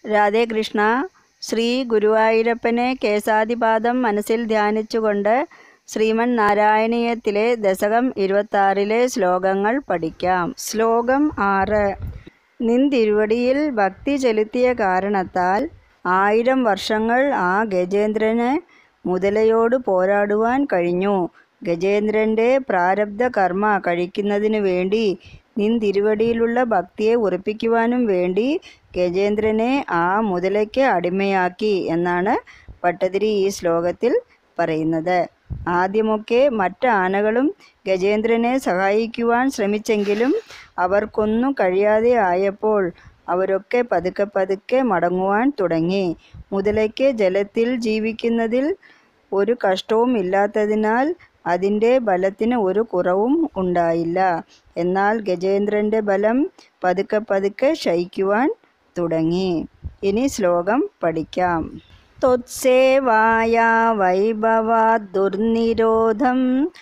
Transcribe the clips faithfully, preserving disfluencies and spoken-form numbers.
രാധേ കൃഷ്ണ. ശ്രീ ഗുരുവായൂരപ്പനെ കേശാദിപാദം മനസ്സിൽ ധ്യാനിച്ചുകൊണ്ട് ശ്രീമൻ നാരായണീയത്തിലെ ദശകം ഇരുപത്താറിലെ ശ്ലോകങ്ങൾ പഠിക്കാം. ശ്ലോകം ആറ്. നിൻ തിരുവടിയിൽ ഭക്തി ചെലുത്തിയ കാരണത്താൽ ആയിരം വർഷങ്ങൾ ആ ഗജേന്ദ്രന് മുതലയോട് പോരാടുവാൻ കഴിഞ്ഞു. ഗജേന്ദ്രൻ്റെ പ്രാരബ്ധ കർമ്മ കഴിക്കുന്നതിനു വേണ്ടി നിൻ തിരുവടിയിലുള്ള ഭക്തിയെ ഉറപ്പിക്കുവാനും വേണ്ടി ഗജേന്ദ്രനെ ആ മുതലയ്ക്ക് അടിമയാക്കി എന്നാണ് ഭട്ടതിരി ഈ ശ്ലോകത്തിൽ പറയുന്നത്. ആദ്യമൊക്കെ മറ്റ് ആനകളും ഗജേന്ദ്രനെ സഹായിക്കുവാൻ ശ്രമിച്ചെങ്കിലും അവർക്കൊന്നും കഴിയാതെ ആയപ്പോൾ അവരൊക്കെ പതുക്കെ പതുക്കെ മടങ്ങുവാൻ തുടങ്ങി. മുതലയ്ക്ക് ജലത്തിൽ ജീവിക്കുന്നതിൽ ഒരു കഷ്ടവും ഇല്ലാത്തതിനാൽ അതിൻ്റെ ബലത്തിന് ഒരു കുറവും ഉണ്ടായില്ല. എന്നാൽ ഗജേന്ദ്രൻ്റെ ബലം പതുക്കെ പതുക്കെ ക്ഷയിക്കുവാൻ തുടങ്ങി. ഇനി ശ്ലോകം പഠിക്കാം. ത്വത്സേവായ വൈഭവാത് ദുർനിരോധം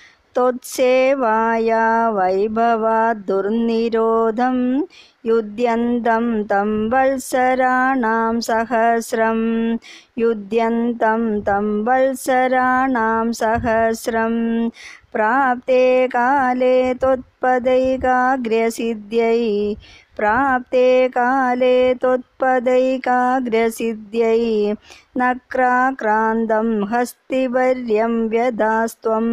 ത്വത്സേവായ വൈഭവാത് ദുർനിരോധം യുദ്ധ്യന്തം തം വത്സരാണാം സഹസ്രം യുദ്ധ്യന്തം തം വത്സരാണാം സഹസ്രം പ്രാപ്തേ കാലേ ത്വത്പദൈകാഗ്രസിദ്ധ്യൈ പ്രാപ്തേ കാലേ ത്വത്പദൈകാഗ്രസിദ്ധ്യൈ നക്രാക്രാന്തം ഹസ്തിവർയം വ്യധാസ്ത്വം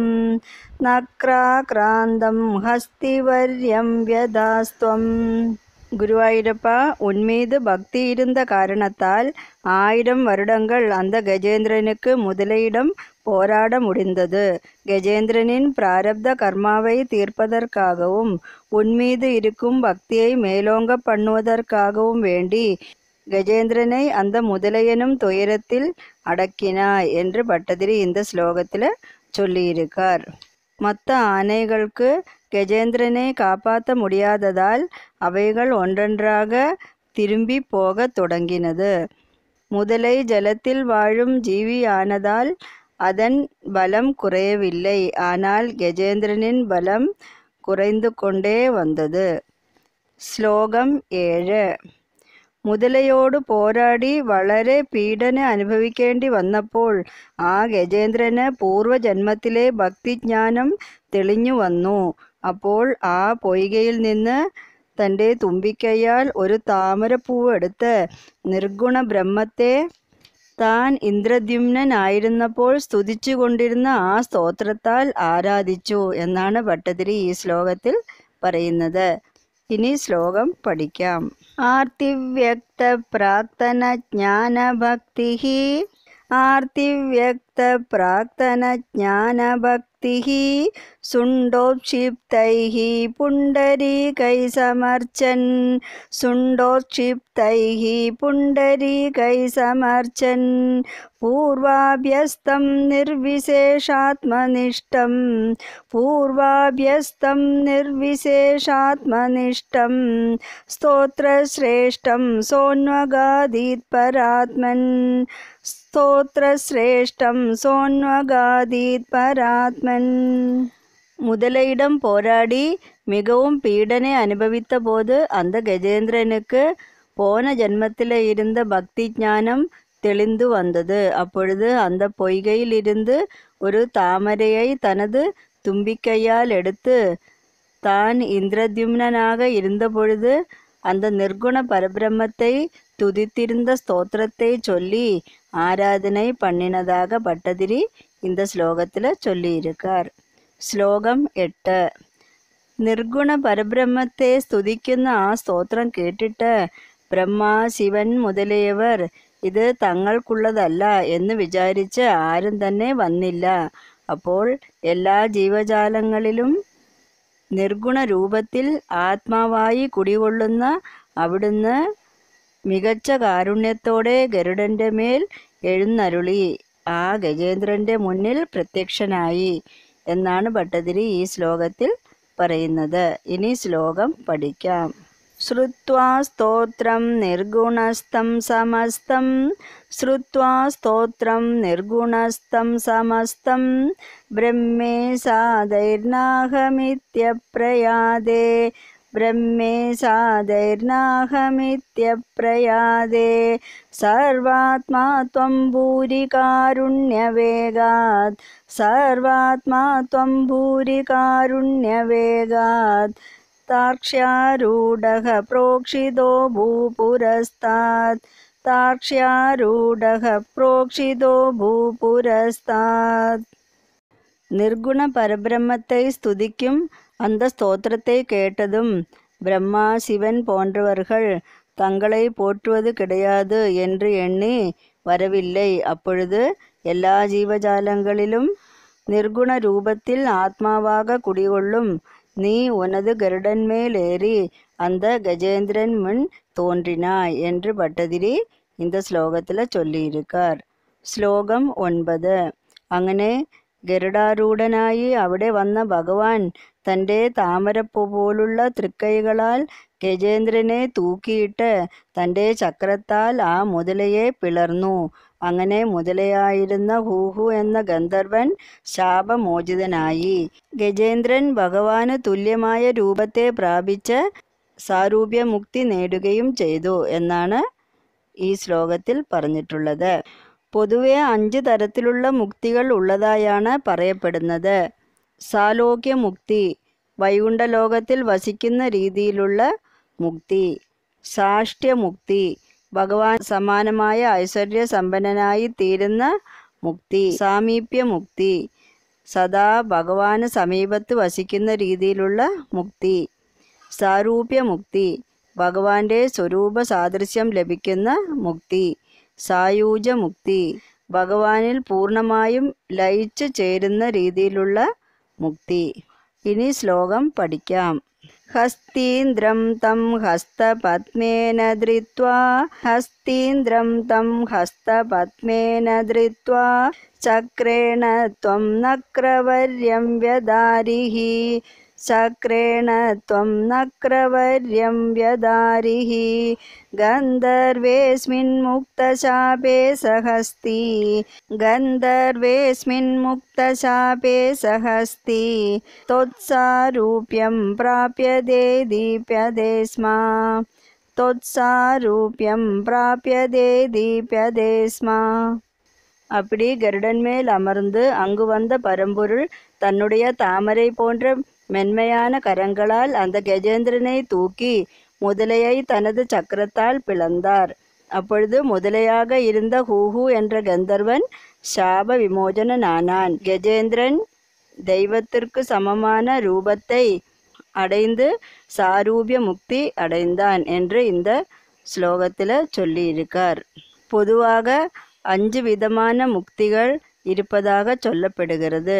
നക്രാക്രാന്തം ഹസ്തിവർയം വ്യധാസ്ത്വം. ഗുരുവായൂരപ്പ, உன்மீது பக்தி இருந்த காரணத்தால் ஆயிரம் வருடங்கள் அந்த கஜேந்திரனுக்கு முதலையிடம் போராட முடிந்தது. கஜேந்திரனின் பிராரப்த கர்மாவை தீர்ப்பதற்காகவும் உன்மீது இருக்கும் பக்தியை மேலோங்க பண்ணுவதற்காகவும் வேண்டி கஜேந்திரனை அந்த முதலையனும் துயரத்தில் அடக்கினாய் என்று பட்டதிரி இந்த ஸ்லோகத்தில் சொல்லியிருக்கார். மற்ற ஆனைகளுக்கு கஜேந்திரனை காப்பாற்ற முடியாததால் அவைகள் ஒன்றொன்றாக திரும்பி போக தொடங்கினது. முதலை ஜலத்தில் வாழும் ஜீவியானதால் அதன் பலம் குறையவில்லை. ஆனால் கஜேந்திரனின் பலம் குறைந்து கொண்டே வந்தது. ശ്ലോകം ഏഴ്. മുതലയോട് പോരാടി വളരെ പീഡന അനുഭവിക്കേണ്ടി വന്നപ്പോൾ ആ ഗജേന്ദ്രന് പൂർവജന്മത്തിലെ ഭക്തിജ്ഞാനം തെളിഞ്ഞു വന്നു. അപ്പോൾ ആ പൊയ്കയിൽ നിന്ന് തൻ്റെ തുമ്പിക്കൈയാൽ ഒരു താമരപ്പൂവ് എടുത്ത് നിർഗുണ ബ്രഹ്മത്തെ താൻ ഇന്ദ്രദ്യുമ്നനായിരുന്നപ്പോൾ സ്തുതിച്ചു കൊണ്ടിരുന്ന ആ സ്തോത്രത്താൽ ആരാധിച്ചു എന്നാണ് ഭട്ടതിരി ഈ ശ്ലോകത്തിൽ പറയുന്നത്. ഇനി ശ്ലോകം പഠിക്കാം. ആർത്തിവ്യക്ത പ്രാക്തന ജ്ഞാനഭക്തി ആർത്തിവ്യക്ത പ്രാക്തന ജ്ഞാനഭക്തി സുണ്ടോക്ഷിപ്തൈഃ പുണ്ടരീകൈ സമർച്ചൻ സുണ്ടോക്ഷിപ്തൈഃ പുണ്ടരീകൈ സമർച്ചൻ പൂർവാഭ്യസ്തം നിർവിശേഷാത്മനിഷ്ഠം പൂർവാഭ്യസ്തം നിർവിശേഷാത്മനിഷ്ഠം സ്തോത്രശ്രേഷ്ഠം സോന്വഗാദീത് പരാത്മൻ ஸ்தோத்ரஸ்ரேஷ்டம் சோன்வகாதீத் பராத்மன். முதலையிடம் போராடி மிகவும் பீடனை அனுபவித்த போது அந்த கஜேந்திரனுக்கு போன ஜென்மத்தில் இருந்த பக்தி ஞானம் தெளிந்து வந்தது. அப்பொழுது அந்த பொய்கையில் இருந்து ஒரு தாமரையை தனது தும்பிக்கையால் எடுத்து தான் இந்திரத்யும்னனாக இருந்த பொழுது அந்த நிர்குண பரபிரம்மத்தை துதித்திருந்த ஸ்தோத்திரத்தை சொல்லி ஆராதனை பண்ணினதாக பட்டதிரி இந்த ஸ்லோகத்தில் சொல்லியிருக்கார். ശ്ലോകം എട്ട്. നിർഗുണ പരബ്രഹ്മത്തെ സ്തുതിക്കുന്ന ആ സ്തോത്രം കേട്ടിട്ട് ബ്രഹ്മ, ശിവൻ മുതലിയവർ ഇത് തങ്ങൾക്കുള്ളതല്ല എന്ന് വിചാരിച്ച് ആരും തന്നെ വന്നില്ല. അപ്പോൾ എല്ലാ ജീവജാലങ്ങളിലും നിർഗുണ രൂപത്തിൽ ആത്മാവായി കുടികൊള്ളുന്ന അവിടുന്ന് മികച്ച കാരുണ്യത്തോടെ ഗരുഡൻ്റെ മേൽ എഴുന്നരുളി ആ ഗജേന്ദ്രൻ്റെ മുന്നിൽ പ്രത്യക്ഷനായി എന്നാണ് ഭട്ടതിരി ഈ ശ്ലോകത്തിൽ പറയുന്നത്. ഇനി ശ്ലോകം പഠിക്കാം. ശ്രുത്വാ സ്തോത്രം നിർഗുണസ്ഥം സമസ്തം ശ്രുത്വാ സ്തോത്രം നിർഗുണസ്ഥം സമസ്തം ബ്രഹ്മേ സാധൈർനാഹമിത്യപ്രയാദേ ब्रह्मेशादैर्नाहमित्यप्रयादे सर्वात्मा त्वं भूरि कारुण्यवेगात् सर्वात्मा त्वं भूरि कारुण्यवेगात् तार्क्ष्यारूढः प्रोक्षितो भूपुरस्तात् तार्क्ष्यारूढः प्रोक्षितो भूपुरस्तात्. நிர்குண பரபிரம்மத்தை ஸ்துதிக்கும் அந்த ஸ்தோத்திரத்தை கேட்டதும் பிரம்மா, சிவன் போன்றவர்கள் தங்களை போற்றுவது கிடையாது என்று எண்ணி வரவில்லை. அப்பொழுது எல்லா ஜீவஜாலங்களிலும் நிர்குண ரூபத்தில் ஆத்மாவாக குடிகொள்ளும் நீ உனது கருடன் மேல் ஏறி அந்த கஜேந்திரன் முன் தோன்றினாய் என்று பட்டதிரி இந்த ശ്ലോകത്തിൽ ചൊല്ലിയിരിക്കാർ. ശ്ലോകം ഒൻപത്. അങ്ങനെ ഗരുഡാരൂഢനായി അവിടെ വന്ന ഭഗവാൻ തൻ്റെ താമരപ്പൂ പോലുള്ള തൃക്കൈകളാൽ ഗജേന്ദ്രനെ തൂക്കിയിട്ട് തൻ്റെ ചക്രത്താൽ ആ മുതലയെ പിളർന്നു. അങ്ങനെ മുതലയായിരുന്ന ഹൂഹു എന്ന ഗന്ധർവൻ ശാപമോചിതനായി. ഗജേന്ദ്രൻ ഭഗവാന് തുല്യമായ രൂപത്തെ പ്രാപിച്ച് സാരൂപ്യമുക്തി നേടുകയും ചെയ്തു എന്നാണ് ഈ ശ്ലോകത്തിൽ പറഞ്ഞിട്ടുള്ളത്. പൊതുവെ അഞ്ച് തരത്തിലുള്ള മുക്തികൾ ഉള്ളതായാണ് പറയപ്പെടുന്നത്. സാലോക്യമുക്തി, വൈകുണ്ഠലോകത്തിൽ വസിക്കുന്ന രീതിയിലുള്ള മുക്തി. സാഷ്ട്യമുക്തി, ഭഗവാൻ സമാനമായ ഐശ്വര്യ സമ്പന്നനായി തീരുന്ന മുക്തി. സാമീപ്യമുക്തി, സദാ ഭഗവാന് സമീപത്ത് വസിക്കുന്ന രീതിയിലുള്ള മുക്തി. സാരൂപ്യമുക്തി, ഭഗവാന്റെ സ്വരൂപ സാദൃശ്യം ലഭിക്കുന്ന മുക്തി. സായൂജ്യമുക്തി, ഭഗവാനിൽ പൂർണ്ണമായും ലയിച്ചു ചേരുന്ന രീതിയിലുള്ള മുക്തി. ഇനി ശ്ലോകം പഠിക്കാം. ഹസ്തീന്ദ്രം തം ഹസ്തപത്മേന ധൃത്വാ ഹസ്തീന്ദ്രം തം ഹസ്തപത്മേന ധൃത്വാ ചക്രേണ ത്വം നക്രവർയം വ്യദാരിഹി ചക്രേണ ത്വം നക്രവർയം വ്യദാരിഹി ഗന്ധർവേസ്മിൻ മുക്തശാപേ സഹസ്തി ഗന്ധർവേസ്മിൻ മുക്തശാപേ സഹസ്തി ത്വത്സാരൂപ്യം പ്രാപ്യതേ ദീപ്യതേ സ്മ ത്വത്സാരൂപ്യം പ്രാപ്യതേ ദീപ്യതേ സ്മ. அப்படி கருடன் மேல் அமர்ந்து அங்கு வந்த பரம்பொருள் தன்னுடைய தாமரை போன்ற மென்மையான கரங்களால் அந்த கஜேந்திரனை தூக்கி முதலையை தனது சக்கரத்தால் பிளந்தார். அப்பொழுது முதலையாக இருந்த ஹூஹு என்ற கந்தர்வன் சாப விமோசனானான். கஜேந்திரன் தெய்வத்திற்கு சமமான ரூபத்தை அடைந்து சாரூபிய முக்தி அடைந்தான் என்று இந்த ஸ்லோகத்தில் சொல்லியிருக்கார். பொதுவாக அஞ்சு விதமான முக்திகள் இருப்பதாக சொல்லப்படுகிறது.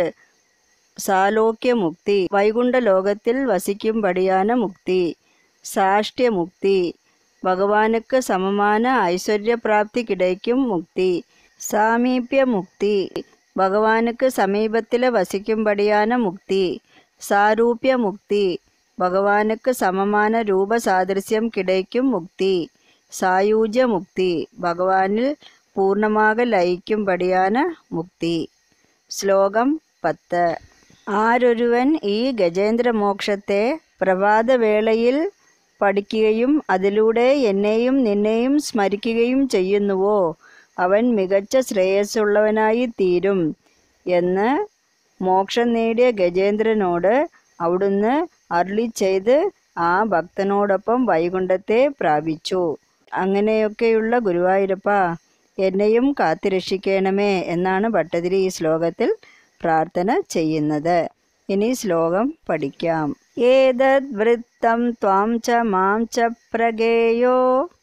சாலோக்கிய முக்தி, வைகுண்ட லோகத்தில் வசிக்கும்படியான முக்தி. சாஷ்டிய முக்தி, பகவானுக்கு சமமான ஐஸ்வர்ய பிராப்தி கிடைக்கும் முக்தி. சாமீபிய முக்தி, பகவானுக்கு சமீபத்தில் வசிக்கும்படியான முக்தி. சாரூபிய முக்தி, பகவானுக்கு சமமான ரூப சாதிருஷ்யம் கிடைக்கும் முக்தி. சாயூஜ்ய முக்தி, பகவானில் പൂർണ്ണமாக ലയിക്കുംപടിயான മുക്തി. ശ്ലോകം പത്ത്. ആരൊരുവൻ ഈ ഗജേന്ദ്രമോക്ഷത്തെ പ്രഭാതവേളയിൽ പഠിക്കുകയും അതിലൂടെ എന്നെയും നിന്നെയും സ്മരിക്കുകയും ചെയ്യുന്നുവോ അവൻ മികച്ച ശ്രേയസ്സുള്ളവനായി തീരും എന്ന് മോക്ഷം നേടിയ ഗജേന്ദ്രനോട് അവിടുന്ന് അരുളി ചെയ്ത് ആ ഭക്തനോടൊപ്പം വൈകുണ്ഠത്തെ പ്രാപിച്ചു. അങ്ങനെയൊക്കെയുള്ള ഗുരുവായൂരപ്പ എന്നെയും കാത്തുരക്ഷിക്കണമേ എന്നാണ് ഭട്ടതിരി ഈ ശ്ലോകത്തിൽ പ്രാർത്ഥന ചെയ്യുന്നത്. ഇനി ശ്ലോകം പഠിക്കാം. ഏതദ് വൃത്തം ത്വാം ച മാം ച പ്രഗേയോ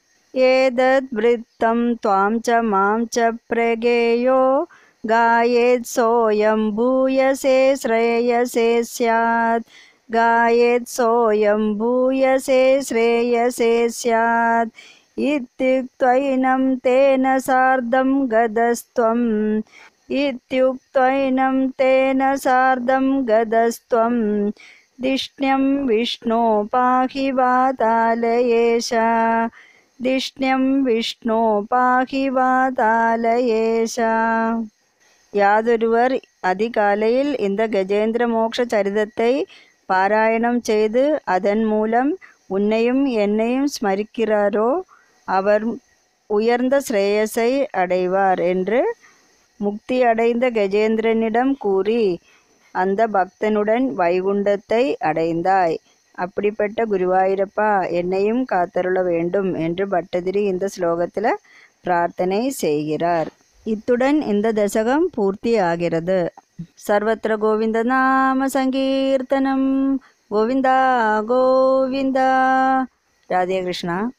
ഏതദ് വൃത്തം ത്വാം ച മാം ച പ്രഗേയോ ഗായേത് സോയം ഭൂയസേ ശ്രേയസേ സ്യാത് ഗായേത് സോയം ഭൂയസേ ശ്രേയസേ സ്യാത് ഇത്യുക്തൈനം തേന സാർദ്ധം ഗതസ്ത്വം ഇത്യുക്തൈനം തേന സാർദ്ധം ഗതസ്ത്വം ദിഷ്ണ്യം വിഷ്ണോ പാഹി വാതാലയേശ ദിഷ്ണ്യം വിഷ്ണോ പാഹി വാതാലയേശ. யாதொருவர் அதிகாலையில் இந்த கஜேந்திர மோட்ச சரிதத்தை பாராயணம் செய்து அதன் மூலம் உன்னையும் என்னையும் ஸ்மரிக்கிறாரோ அவர் உயர்ந்த ஸ்ரேயஸை அடைவார் என்று முக்தி அடைந்த கஜேந்திரனிடம் கூறி அந்த பக்தனுடன் வைகுண்டத்தை அடைந்தாய். அப்படிப்பட்ட குருவாயூரப்பா என்னையும் காத்தருள வேண்டும் என்று பட்டதிரி இந்த ஸ்லோகத்தில் பிரார்த்தனை செய்கிறார். இத்துடன் இந்த தசகம் பூர்த்தி ஆகிறது. சர்வத்திர கோவிந்த நாம சங்கீர்த்தனம். கோவிந்தா கோவிந்தா. ராதே கிருஷ்ணா.